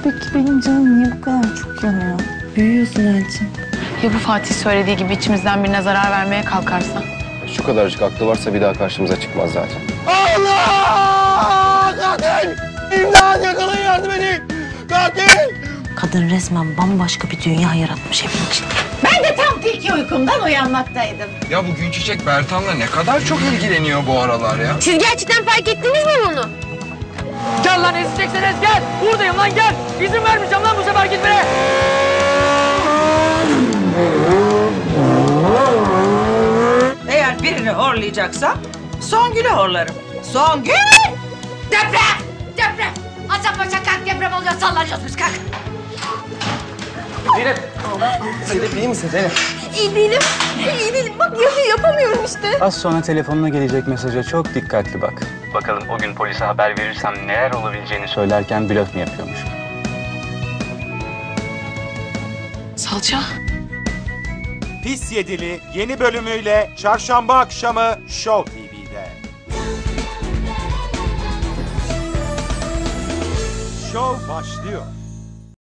bebek benim canım niye bu kadar çok yanıyor? Büyüyorsun Elçin. Ya bu Fatih söylediği gibi içimizden birine zarar vermeye kalkarsa? Şu kadarcık aklı varsa bir daha karşımıza çıkmaz zaten. Allah! Katil! İmdat! Yakalayın, yardım edin! Katil! Kadın resmen bambaşka bir dünya yaratmış evin içinde. Ben de tam tilki uykumdan uyanmaktaydım. Ya bu Günçiçek Bertan'la ne kadar çok ilgileniyor bu aralar ya. Siz gerçekten fark ettiniz mi bunu? Gel lan ezecekseniz gel. Buradayım lan gel. İzin vermeyeceğim lan bu sefer gitmene. Eğer birini horlayacaksam Songül'ü horlarım. Songül! Deprem! Deprem! Hasan Paşa kalk, deprem oluyor, sallanıyoruz biz, kalk. Zeynep iyi misin Zeynep? İyi değilim. İyi değilim. Bak yazıyı yapamıyorum işte. Az sonra telefonuna gelecek mesaja çok dikkatli bak. Bakalım o gün polise haber verirsem neler olabileceğini söylerken blöf mü yapıyormuş? Salça. Pis Yedili yeni bölümüyle çarşamba akşamı Show TV'de. Show başlıyor.